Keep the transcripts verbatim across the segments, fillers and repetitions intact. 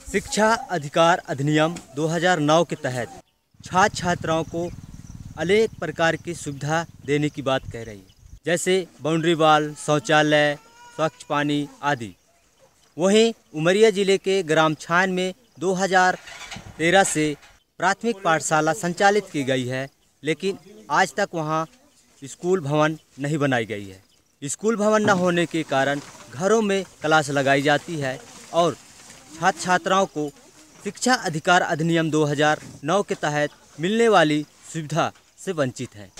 शिक्षा अधिकार अधिनियम दो हज़ार नौ के तहत छात्र छात्राओं को अनेक प्रकार की सुविधा देने की बात कह रही है, जैसे बाउंड्री वॉल, शौचालय, स्वच्छ पानी आदि। वहीं उमरिया जिले के ग्राम छायन में दो हज़ार तेरह से प्राथमिक पाठशाला संचालित की गई है, लेकिन आज तक वहां स्कूल भवन नहीं बनाई गई है। स्कूल भवन न होने के कारण घरों में क्लास लगाई जाती है और छात्र छात्राओं को शिक्षा अधिकार अधिनियम दो हज़ार नौ के तहत मिलने वाली सुविधा से वंचित है।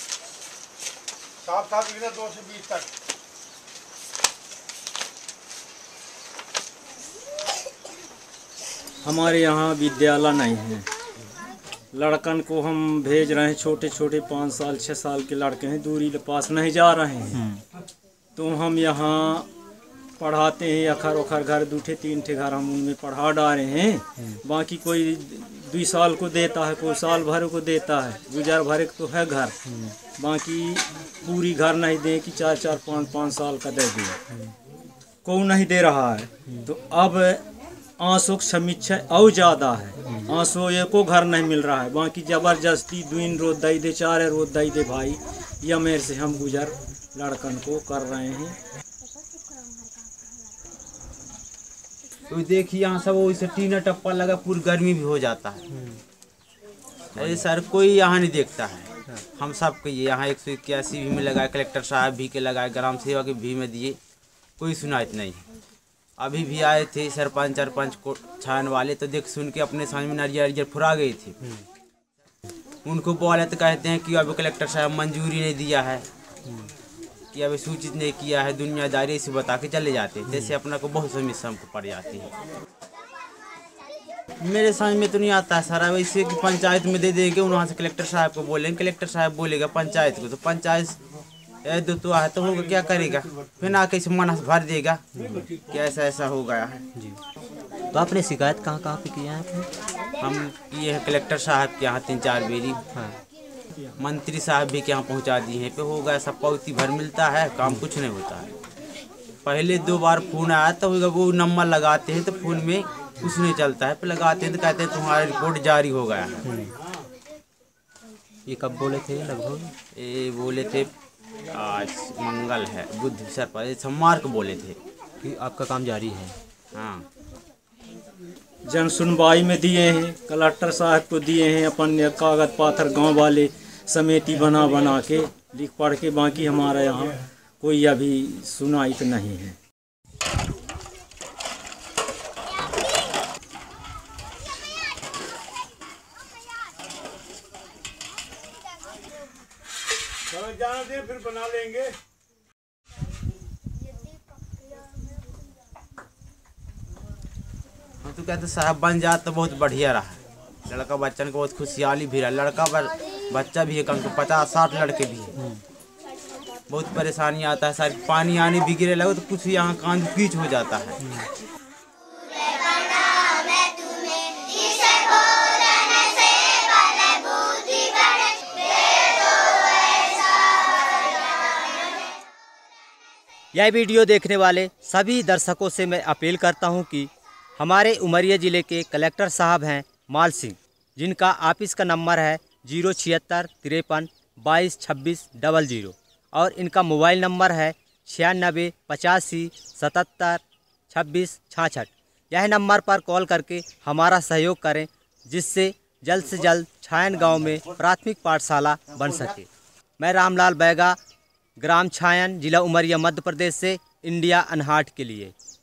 साफ साफ दो से बीस तक हमारे यहाँ विद्यालय नहीं है। लड़कन को हम भेज रहे हैं, छोटे छोटे पाँच साल छः साल के लड़के हैं, दूरी के पास नहीं जा रहे हैं। तो हम यहाँ पढ़ाते हैं, अखर उखर घर दूठे तीन ठे घर हम उनमें पढ़ा डाले हैं। बाकी कोई दो साल को देता है, कोई साल भर को देता है, गुजर भर तो है घर। बाकी पूरी घर नहीं दे कि चार चार पाँच पाँच साल का दे दे, कोई नहीं दे रहा है। तो अब आंसू की समीक्षा और ज़्यादा है, आंसू एको घर नहीं मिल रहा है। बाकी ज़बरदस्ती दून रोज दई दे, चार रोज दई दे भाई, या मेरे से हम गुजर लड़कन को कर रहे हैं। तो देखिए यहाँ सब वैसे टीना टप्पा लगा, पूरी गर्मी भी हो जाता है। अरे सर कोई यहाँ नहीं देखता है। हम सब के ये यहाँ एक सौ इक्यासी भी में लगाए, कलेक्टर साहब भी के लगाए, ग्राम सेवा के भी में दिए, कोई सुनाइत नहीं। अभी भी आए थे सरपंच सरपंच को छायन वाले, तो देख सुन के अपने समझ में नरियर नरियर फुरा गई थी। उनको बोले तो कहते हैं कि अभी कलेक्टर साहब मंजूरी नहीं दिया है, कि अभी सूचित नहीं किया है, दुनियादारी से बता के चले जाते हैं। जैसे अपना को बहुत समस्या हमको पड़ जाती है। मेरे समझ में तो नहीं आता है सारा, वैसे कि पंचायत में दे देंगे, वहाँ से कलेक्टर साहब को बोलेंगे, कलेक्टर साहब बोलेगा पंचायत को, तो पंचायत दो तो आए तो होगा, क्या करेगा, फिर ना कैसे मन भर देगा कि ऐसा ऐसा हो गया है। जी, तो आपने शिकायत कहाँ कहाँ पे किया है? हम किए हैं कलेक्टर साहब के यहाँ तीन चार बेरी, हाँ। मंत्री साहब भी के यहाँ पहुँचा दिए हैं, पे हो गया सब पौती भर मिलता है, काम कुछ नहीं होता है। पहले दो बार फोन आया तो वो नंबर लगाते हैं तो फोन में कुछ नहीं चलता है, पे लगाते हैं तो कहते हैं तुम्हारा रिपोर्ट जारी हो गया है। ये कब बोले थे लगभग? ये बोले थे आज मंगल है, बुध सर पर सोमवार को बोले थे कि आपका काम जारी है। हाँ, जन सुनवाई में दिए हैं, कलेक्टर साहब को दिए हैं, अपन कागज पाथर गांव वाले समिति बना बना के लिख पढ़ के। बाकी हमारा यहाँ कोई अभी सुनाई तो नहीं है। जाना दे, फिर बना लेंगे। हम तो कहते साहब बन जाए तो बहुत बढ़िया रहा। लड़का बच्चन को बहुत खुशहाली भी रहा, लड़का पर बच्चा भी है, कम से पचास साठ लड़के भी हैं। बहुत परेशानी आता है सर, पानी आने भी गिरे लगे तो कुछ यहाँ कांद कीच हो जाता है। यह वीडियो देखने वाले सभी दर्शकों से मैं अपील करता हूं कि हमारे उमरिया ज़िले के कलेक्टर साहब हैं माल सिंह, जिनका ऑफिस का नंबर है जीरो छिहत्तर तिरपन बाईस छब्बीस डबल जीरो, और इनका मोबाइल नंबर है छियानबे पचासी सतहत्तर छब्बीस छाछठ। यह नंबर पर कॉल करके हमारा सहयोग करें, जिससे जल्द से जल्द छायन गांव में प्राथमिक पाठशाला बन सके। मैं रामलाल बैगा, ग्राम छायन, जिला उमरिया, मध्य प्रदेश से इंडिया अनहाट के लिए।